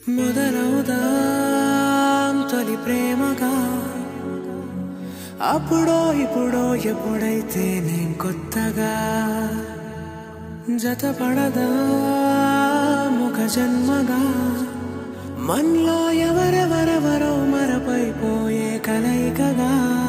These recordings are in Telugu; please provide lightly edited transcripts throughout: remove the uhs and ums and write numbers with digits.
మొదలవుదాం తొలి ప్రేమగా అప్పుడో ఇప్పుడో ఎప్పుడైతే నేను కొత్తగా జతపడదా ముఖ జన్మగా మనలో ఎవరెవరెవరో మరపైపోయే కలయికగా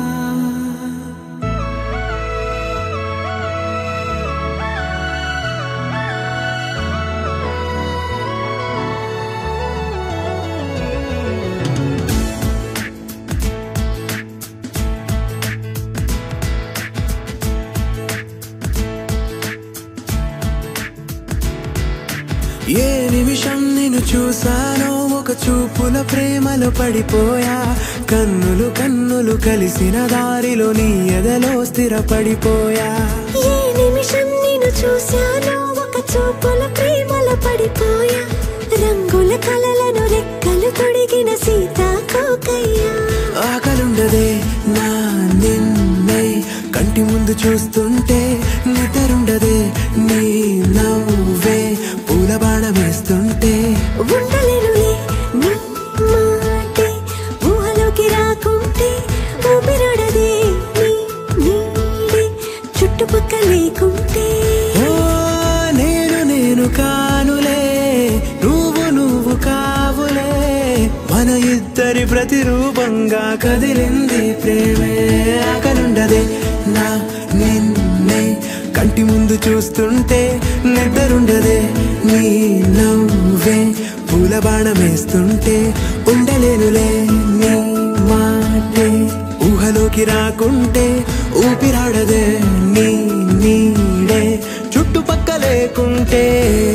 ఏ నిమిషం నిన్ను చూసానో ఒక చూపుల ప్రేమలో పడిపోయా కన్నులు కన్నులు కలిసిన దారిలో నీ ఎదలో స్థిరపడిపోయా ఏ నిమిషం నిన్ను చూసానో ఒక చూపుల ప్రేమలో పడిపోయా రంగుల కలలను రెక్కలు తొడిగిన సీతాకోకయ్యా ఆకలుండదే నా నిన్నే కంటి ముందు చూస్తుంటే నిద్రుండదే నీ నవ్వే పూల బాణం వేస్తుంటే ఉండలేనులే నీ మాటే ఊహలోకి రాకుంటే ఊపిరాడదే నీ నీడే చుట్టుపక్కల లేకుంటే ఓ నేను కానులే నువ్వు కావులే మన ఇద్దరి ప్రతిరూపంగా కదిలింది ప్రేమే ఆకలుండదే నా నిన్నే కంటి ముందు చూస్తుంటే నిద్రుండదే నీ నవ్వే పూల బాణం వేస్తుంటే ఉండలేనులే నీ మాటే ఊహలోకి రాకుంటే ఊపిరాడదే నీ నీడే చుట్టుపక్క లేకుంటే